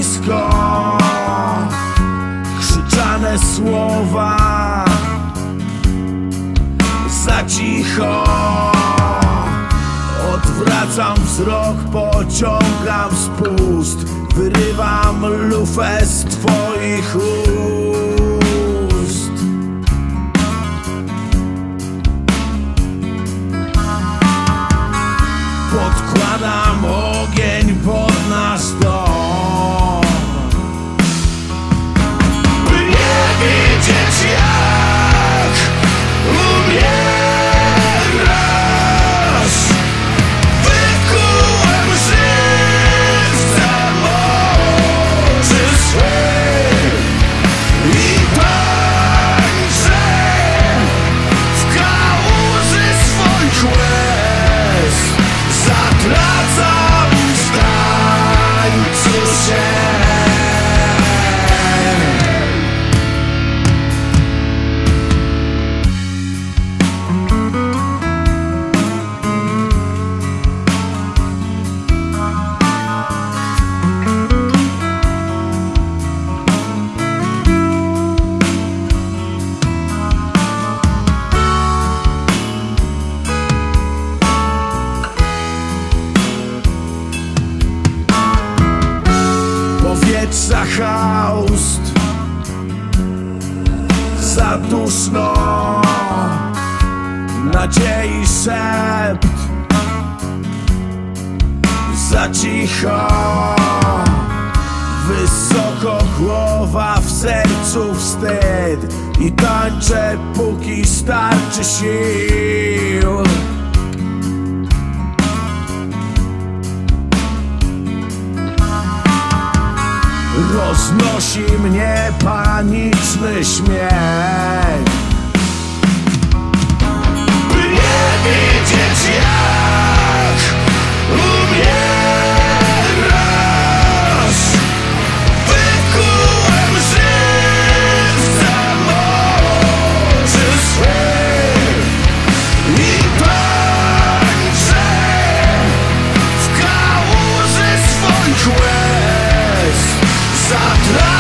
blisko, krzyczane słowa za cicho. Odwracam wzrok, pociągam spust, wyrywam lufę z twoich ust. Podkładam ogień pod nasz dom, by nie widzieć jak umierasz. Wykułem żywcem oczy swych i tańczę w kałuży swoich łez. Zatracam w tańcu się. Powietrza haust, za duszno, nadziei szept, za cicho. Wysoko głowa, w sercu wstyd i tańczę póki starczy sił. Roznosi mnie paniczny śmiech, by nie wiedzieć jak umierasz. Wykułem żywcem oczy swych i tańczę w kałuży swoich łez. Zatracam